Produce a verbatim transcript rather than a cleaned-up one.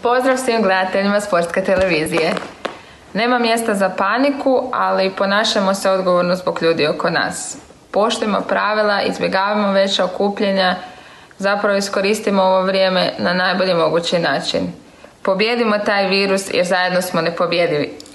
Pozdrav svim gledateljima Sportske televizije. Nema mjesta za paniku, ali ponašamo se odgovorno zbog ljudi oko nas. Poštujmo pravila, izbjegavamo veća okupljanja, zapravo iskoristimo ovo vrijeme na najbolji mogući način. Pobjedimo taj virus jer zajedno smo nepobjedivi.